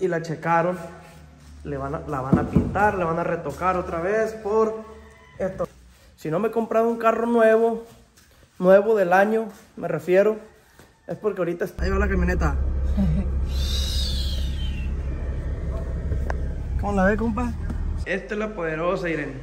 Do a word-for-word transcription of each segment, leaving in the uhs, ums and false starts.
y la checaron. Le van a, la van a pintar, la van a retocar otra vez por esto. Si no me he comprado un carro nuevo, nuevo del año, me refiero, es porque ahorita está... Ahí va la camioneta. ¿Cómo la ve, compa? Esta es la poderosa, Irene.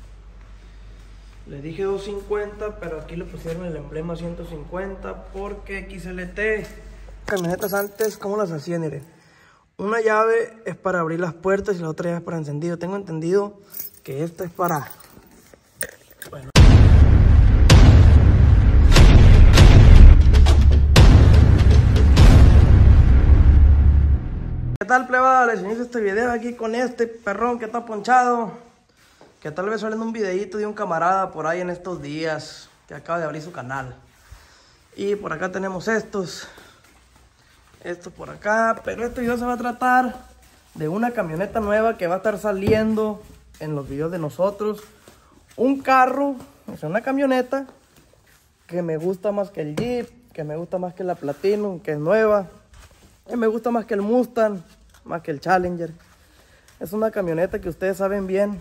Le dije doscientos cincuenta, pero aquí le pusieron el emblema ciento cincuenta porque X L T. Camionetas antes, ¿cómo las hacían, Irene? Una llave es para abrir las puertas y la otra llave es para encendido. Tengo entendido que esta es para... Bueno. ¿Qué tal, plebada? Les inicio este video aquí con este perrón que está ponchado. Que tal vez saliendo un videito de un camarada por ahí en estos días que acaba de abrir su canal. Y por acá tenemos estos. Esto por acá, pero este video se va a tratar de una camioneta nueva que va a estar saliendo en los videos de nosotros. Un carro, o sea, una camioneta que me gusta más que el Jeep, que me gusta más que la Platinum, que es nueva, que me gusta más que el Mustang, más que el Challenger. Es una camioneta que ustedes saben bien,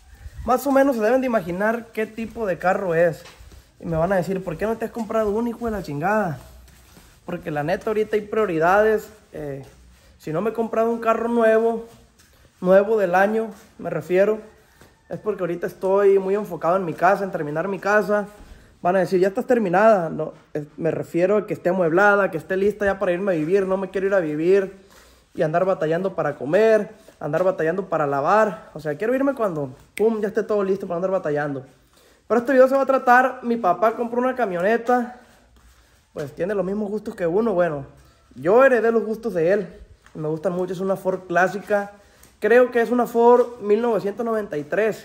más o menos se deben de imaginar qué tipo de carro es. Y me van a decir, ¿por qué no te has comprado un, hijo de la chingada? Porque la neta ahorita hay prioridades. eh, Si no me he comprado un carro nuevo, nuevo del año, me refiero, es porque ahorita estoy muy enfocado en mi casa, en terminar mi casa. Van a decir, ya estás terminada. No, es, me refiero a que esté amueblada, que esté lista ya para irme a vivir. No me quiero ir a vivir y andar batallando para comer, andar batallando para lavar. O sea, quiero irme cuando, pum, ya esté todo listo para andar batallando. Pero este video se va a tratar, mi papá compró una camioneta. Pues tiene los mismos gustos que uno. Bueno, yo heredé los gustos de él. Me gustan mucho, es una Ford clásica. Creo que es una Ford mil novecientos noventa y tres.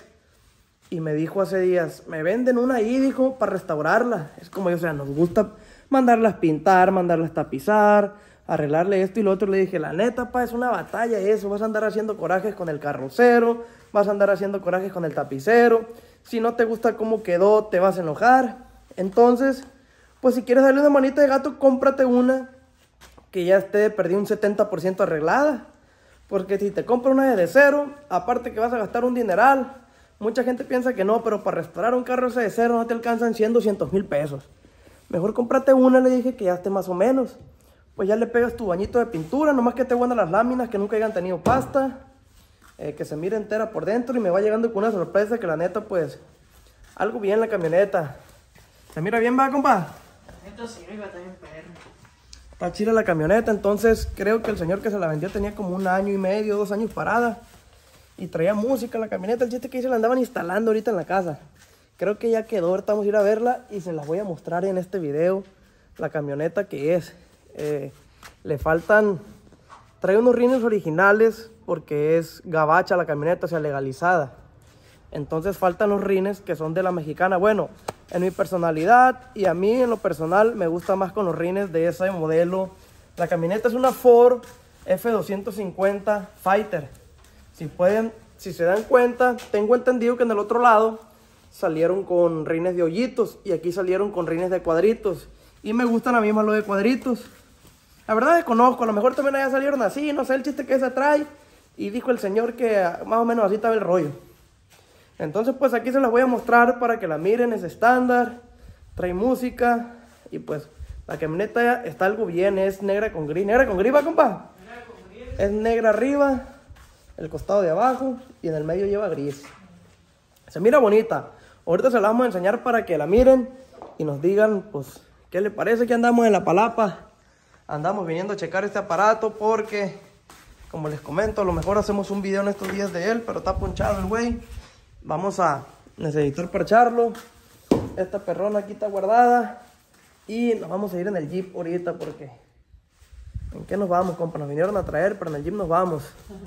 Y me dijo hace días, me venden una ahí, dijo, para restaurarla. Es como yo, o sea, nos gusta mandarlas pintar, mandarlas tapizar, arreglarle esto y lo otro. Le dije, la neta, pa, es una batalla eso. Vas a andar haciendo corajes con el carrocero, vas a andar haciendo corajes con el tapicero. Si no te gusta cómo quedó, te vas a enojar. Entonces... pues si quieres darle una manita de gato, cómprate una que ya esté, perdí un setenta por ciento arreglada. Porque si te compras una de cero, aparte que vas a gastar un dineral. Mucha gente piensa que no, pero para restaurar un carro ese de cero no te alcanzan cien, doscientos mil pesos. Mejor cómprate una, le dije, que ya esté más o menos. Pues ya le pegas tu bañito de pintura, nomás que esté buena las láminas, que nunca hayan tenido pasta. Eh, que se mire entera por dentro y me va llegando con una sorpresa que la neta, pues, algo bien la camioneta. ¿Se mira bien, va, compa? Sí, iba también perro. Está chila la camioneta, entonces creo que el señor que se la vendió tenía como un año y medio, dos años parada. Y traía música la camioneta, el chiste que se la andaban instalando ahorita en la casa. Creo que ya quedó, ahorita vamos a ir a verla y se la voy a mostrar en este video. La camioneta que es. Eh, le faltan, trae unos rines originales porque es gabacha la camioneta, o sea, legalizada. Entonces faltan los rines que son de la mexicana. Bueno, en mi personalidad y a mí en lo personal me gusta más con los rines de ese modelo. La camioneta es una Ford F doscientos cincuenta Fighter. Si pueden, si se dan cuenta, tengo entendido que en el otro lado salieron con rines de hoyitos y aquí salieron con rines de cuadritos. Y me gustan a mí más los de cuadritos. La verdad desconozco, a lo mejor también allá salieron así, no sé el chiste que se trae. Y dijo el señor que más o menos así estaba el rollo. Entonces pues aquí se las voy a mostrar para que la miren, es estándar, trae música y pues la camioneta está algo bien, es negra con gris. ¿Negra con gris, va, compa? Negra con gris. Es negra arriba, el costado de abajo y en el medio lleva gris. Se mira bonita. Ahorita se la vamos a enseñar para que la miren y nos digan pues qué le parece. Que andamos en La Palapa, andamos viniendo a checar este aparato porque, como les comento, a lo mejor hacemos un video en estos días de él, pero está ponchado el güey. Vamos a necesitar parcharlo. Esta perrona aquí está guardada. Y nos vamos a ir en el Jeep ahorita porque... ¿en qué nos vamos, compa? Nos vinieron a traer, pero en el Jeep nos vamos.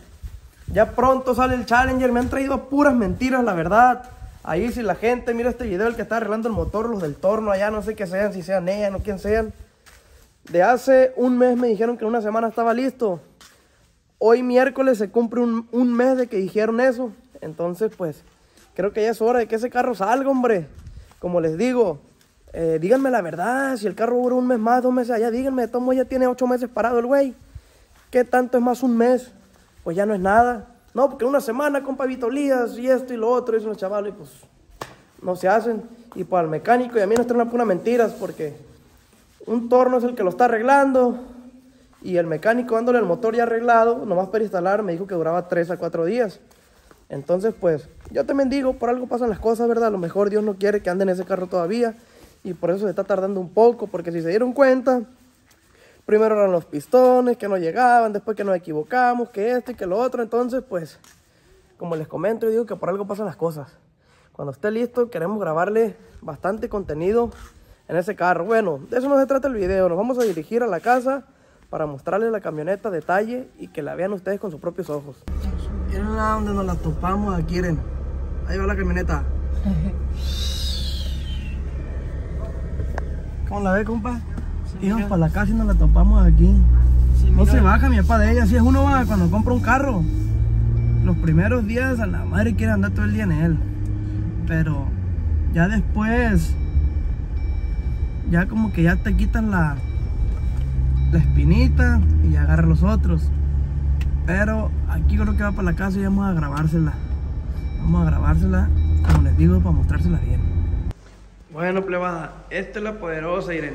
Ya pronto sale el Challenger. Me han traído puras mentiras, la verdad. Ahí si la gente mira este video, el que está arreglando el motor, los del torno allá, no sé qué sean, si sean ella, no quién sean. De hace un mes me dijeron que en una semana estaba listo. Hoy miércoles se cumple un, un mes de que dijeron eso. Entonces pues... creo que ya es hora de que ese carro salga, hombre. Como les digo, eh, díganme la verdad. Si el carro dura un mes más, dos meses allá, díganme. De todos modos ya tiene ocho meses parado el güey. ¿Qué tanto es más un mes? pues ya no es nada. No, porque una semana, compa Vito Lías, y esto y lo otro, dicen los chavales, pues no se hacen. Y para el mecánico y a mí nos traen puras mentiras, porque un torno es el que lo está arreglando, y el mecánico dándole el motor ya arreglado, nomás para instalar, me dijo que duraba tres a cuatro días. Entonces, pues, yo también digo, por algo pasan las cosas, ¿verdad? A lo mejor Dios no quiere que ande en ese carro todavía, y por eso se está tardando un poco, porque si se dieron cuenta, primero eran los pistones que no llegaban, después que nos equivocamos, que esto y que lo otro. Entonces, pues, como les comento, yo digo que por algo pasan las cosas. Cuando esté listo, queremos grabarle bastante contenido en ese carro. Bueno, de eso no se trata el video. Nos vamos a dirigir a la casa para mostrarles la camioneta a detalle y que la vean ustedes con sus propios ojos. Miren a donde nos la topamos aquí, miren. Ahí va la camioneta. ¿Cómo la ve, compa? Sí, íbamos para la casa y nos la topamos aquí. Sí, no se baja mi papá de ella. Así es uno va cuando compra un carro. Los primeros días a la madre quiere andar todo el día en él. Pero ya después, ya como que ya te quitan la, la espinita y ya agarra los otros. Pero aquí creo que va para la casa y vamos a grabársela. Vamos a grabársela, como les digo, para mostrársela bien. Bueno, plebada, esta es la poderosa, Irene.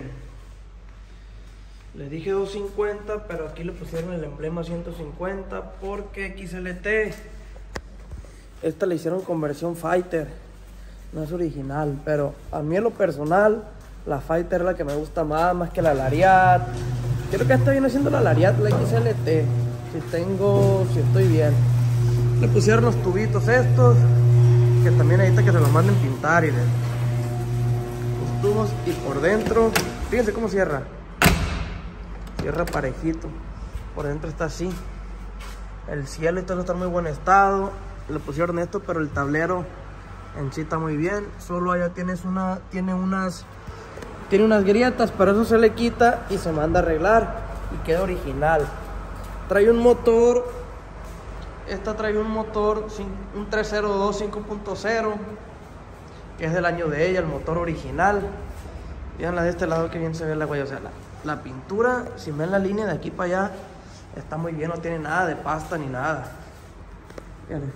Les dije doscientos cincuenta, pero aquí le pusieron el emblema ciento cincuenta porque X L T. Esta le hicieron conversión Fighter, no es original, pero a mí en lo personal la Fighter es la que me gusta más, más que la Lariat. Creo que esta viene siendo la Lariat, la X L T, si tengo, si estoy bien. Le pusieron los tubitos estos, que también ahorita que se los manden pintar, y los tubos, y por dentro, fíjense cómo cierra. Cierra parejito, por dentro está así. El cielo y todo está en muy buen estado. Le pusieron esto, pero el tablero en sí está muy bien. Solo allá tienes una, tiene unas, tiene unas grietas, pero eso se le quita y se manda a arreglar y queda original. Trae un motor, esta trae un motor, un trescientos dos cinco punto cero, que es del año de ella, el motor original. Vean la de este lado que bien se ve la huella, o sea, la, la pintura, si ven la línea de aquí para allá, está muy bien, no tiene nada de pasta ni nada. Fíjense.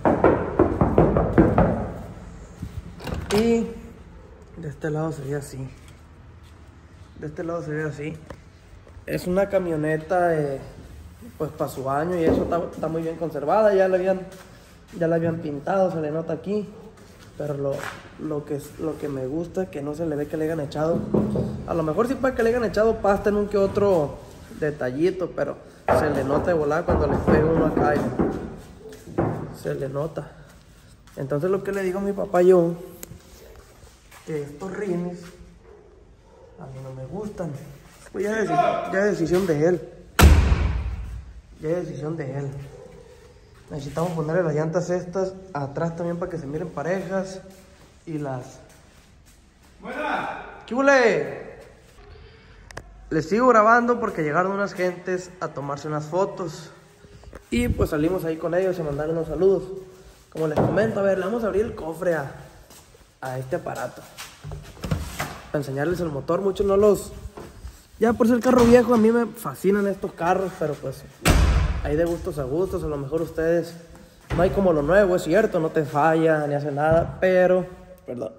Y de este lado se ve así. De este lado se ve así. Es una camioneta, eh, pues para su año, y eso está, está muy bien conservada. Ya la habían, ya la habían pintado, se le nota aquí. Pero lo, lo, que, lo que me gusta es que no se le ve que le hayan echado. A lo mejor sí para que le hayan echado pasta en un que otro detallito, pero se le nota de volada cuando le pega uno acá. Y se le nota. Entonces lo que le digo a mi papá yo, que estos rines a mí no me gustan. Pues ya es, ya es decisión de él. Ya es decisión de él. Necesitamos ponerle las llantas estas atrás también para que se miren parejas. Y las... ¡Buena! ¿Qué huele? Les sigo grabando porque llegaron unas gentes a tomarse unas fotos. Y pues salimos ahí con ellos y mandaron unos saludos. Como les comento, a ver, le vamos a abrir el cofre a, a este aparato. Para enseñarles el motor. Muchos no los... Ya por ser carro viejo, a mí me fascinan estos carros, pero pues... hay de gustos a gustos, a lo mejor ustedes, no hay como lo nuevo, es cierto, no te falla, ni hace nada, pero, perdón,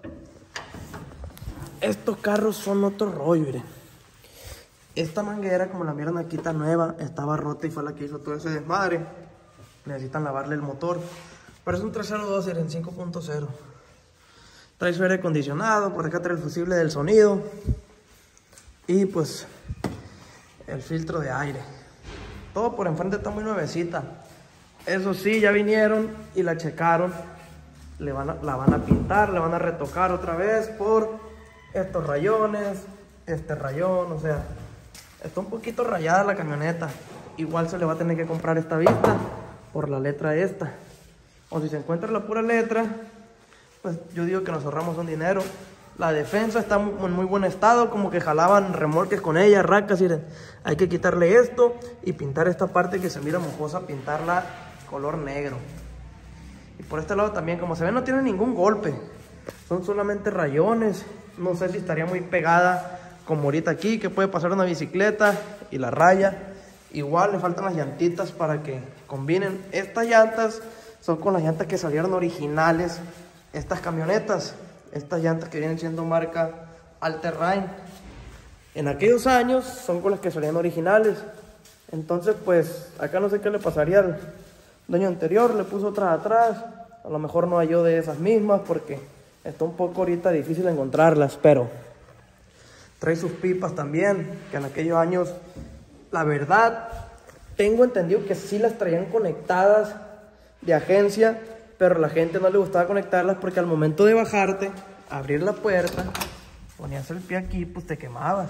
estos carros son otro rollo, miren. Esta manguera, como la vieron aquí, está nueva, estaba rota y fue la que hizo todo ese desmadre. Necesitan lavarle el motor, pero es un trescientos dos, miren, cinco punto cero. Trae su aire acondicionado, por acá trae el fusible del sonido y pues el filtro de aire. Todo por enfrente está muy nuevecita. Eso sí, ya vinieron y la checaron. Le van a, la van a pintar, le van a retocar otra vez por estos rayones, este rayón, o sea, está un poquito rayada la camioneta. Igual se le va a tener que comprar esta vista por la letra esta. O si se encuentra la pura letra, pues yo digo que nos ahorramos un dinero. La defensa está en muy buen estado, como que jalaban remolques con ella, racas, miren. Hay que quitarle esto y pintar esta parte que se mira mojosa, pintarla color negro. Y por este lado también, como se ve, no tiene ningún golpe. Son solamente rayones. No sé si estaría muy pegada como ahorita aquí, que puede pasar una bicicleta y la raya. Igual le faltan las llantitas para que combinen. Estas llantas son con las llantas que salieron originales. Estas camionetas, estas llantas que vienen siendo marca All-Terrain, en aquellos años son con las que salían originales. Entonces pues acá no sé qué le pasaría al dueño anterior, le puso otras atrás. A lo mejor no halló de esas mismas porque está un poco ahorita difícil encontrarlas, pero trae sus pipas también, que en aquellos años, la verdad, tengo entendido que sí las traían conectadas de agencia, pero a la gente no le gustaba conectarlas porque al momento de bajarte, abrir la puerta, ponías el pie aquí, pues te quemabas.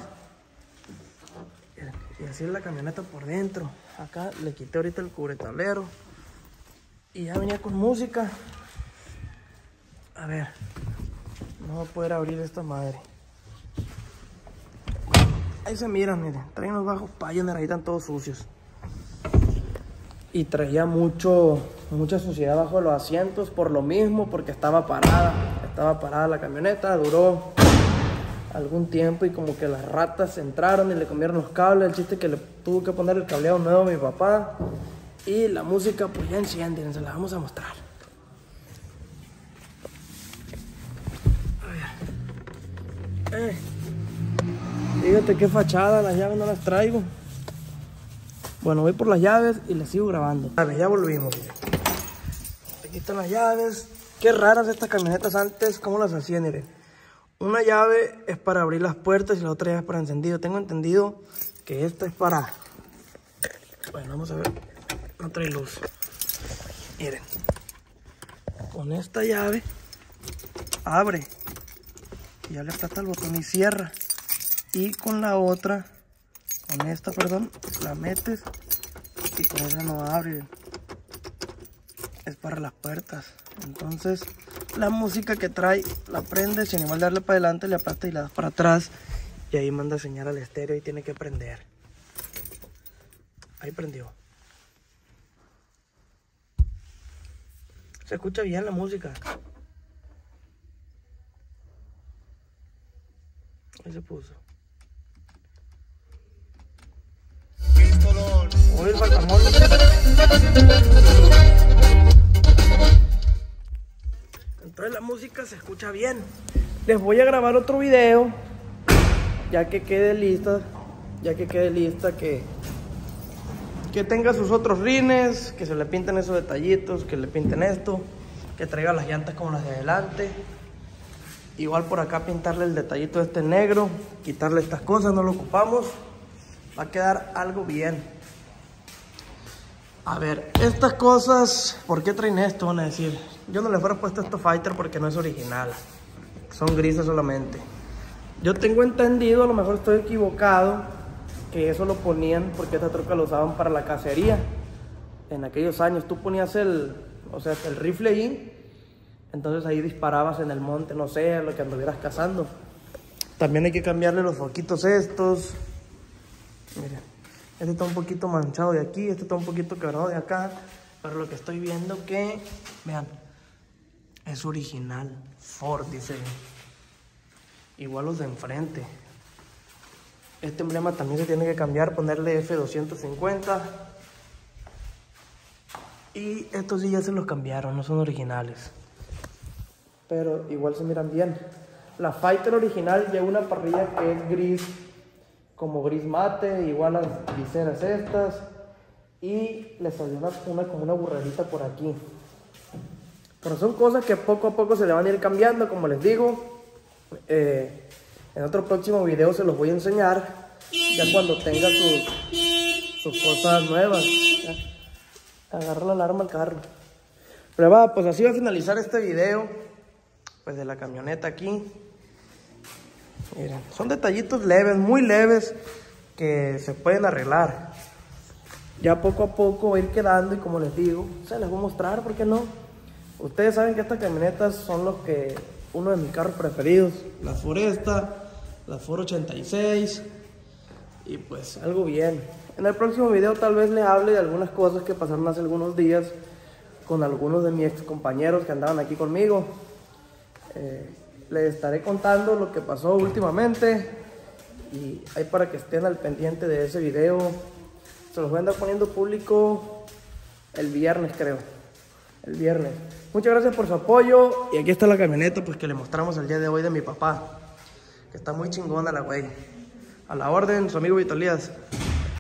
Y así es la camioneta por dentro. Acá le quité ahorita el cubretablero y ya venía con música. A ver, no voy a poder abrir esta madre. Ahí se miran, miren, traen los bajos Pioneer, ahí están todos sucios. Y traía mucho, mucha suciedad bajo los asientos por lo mismo, porque estaba parada. Estaba parada la camioneta, duró algún tiempo y como que las ratas entraron y le comieron los cables. El chiste que le tuvo que poner el cableado nuevo a mi papá. Y la música pues ya enciende, se la vamos a mostrar. A ver. Eh. Fíjate qué fachada, las llaves no las traigo. Bueno, voy por las llaves y les sigo grabando. A ver, ya volvimos. Aquí están las llaves. Qué raras estas camionetas antes, ¿cómo las hacían? Miren, una llave es para abrir las puertas y la otra llave es para encendido. Tengo entendido que esta es para... Bueno, vamos a ver. No trae luz. Miren. Con esta llave abre. Y ya le aplasta el botón y cierra. Y con la otra, con esta, perdón, la metes y con esa no abre. Es para las puertas. Entonces, la música que trae la prende, sin igual darle para adelante, le aplastas y la das para atrás. Y ahí manda señal al estéreo y tiene que prender. Ahí prendió. Se escucha bien la música. Ahí se puso. Uy, el faltamón. Entonces la música se escucha bien. Les voy a grabar otro video ya que quede lista, ya que quede lista que que tenga sus otros rines, que se le pinten esos detallitos, que le pinten esto, que traiga las llantas como las de adelante. Igual por acá pintarle el detallito este negro, quitarle estas cosas, no lo ocupamos. Va a quedar algo bien. A ver, estas cosas, ¿por qué traen esto? Van a decir, yo no le fuera puesto esto Fighter porque no es original. Son grises solamente. Yo tengo entendido, a lo mejor estoy equivocado, que eso lo ponían porque esta troca lo usaban para la cacería. En aquellos años tú ponías el, o sea, el rifle ahí, entonces ahí disparabas en el monte, no sé, lo que anduvieras cazando. También hay que cambiarle los foquitos estos. Miren. Este está un poquito manchado de aquí, este está un poquito quebrado de acá. Pero lo que estoy viendo que, vean, es original. Ford, dice. Igual los de enfrente. Este emblema también se tiene que cambiar, ponerle F doscientos cincuenta. Y estos sí ya se los cambiaron, no son originales. Pero igual se miran bien. La Fighter original lleva una parrilla que es gris, como gris mate, igual las viseras estas, y le salió una, una como una burrerita por aquí. Pero son cosas que poco a poco se le van a ir cambiando, como les digo. Eh, en otro próximo video se los voy a enseñar, ya cuando tenga sus, sus cosas nuevas. Ya, agarra la alarma al carro. Pero va, pues así va a finalizar este video, pues de la camioneta aquí. Miren, son detallitos leves, muy leves, que se pueden arreglar. Ya poco a poco va a ir quedando y como les digo, se les voy a mostrar, ¿por qué no? Ustedes saben que estas camionetas son los que, uno de mis carros preferidos. La Foresta, la Ford ochenta y seis, y pues algo bien. En el próximo video tal vez les hable de algunas cosas que pasaron hace algunos días con algunos de mis ex compañeros que andaban aquí conmigo. Eh, Les estaré contando lo que pasó últimamente y ahí para que estén al pendiente de ese video. Se los voy a andar poniendo público el viernes, creo. El viernes. Muchas gracias por su apoyo. Y aquí está la camioneta pues que le mostramos el día de hoy de mi papá. Que está muy chingona la güey. A la orden, su amigo Vito Elías.